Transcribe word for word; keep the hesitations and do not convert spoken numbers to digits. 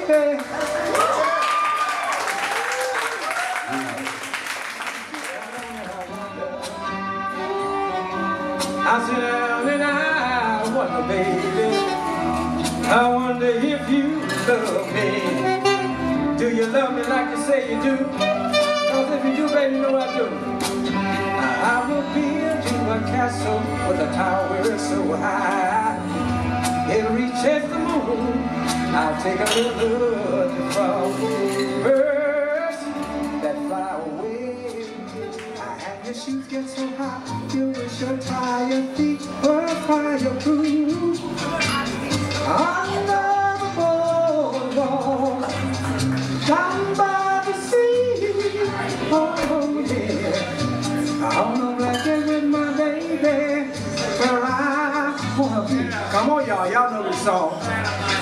baby. I sit down and I wonder, baby, I wonder if you love me. Do you love me like you say you do? Cause if you do, baby, you know I do. I will build you a castle with a tower so high it reaches the moon. I'll take a little from birds that fly away. I have your shoes get so high, you wish your tired feet were fireproof. Under the boardwalk, down by the sea, oh yeah, I'm a record with my baby, where I wanna be. Come on, y'all, y'all know this song.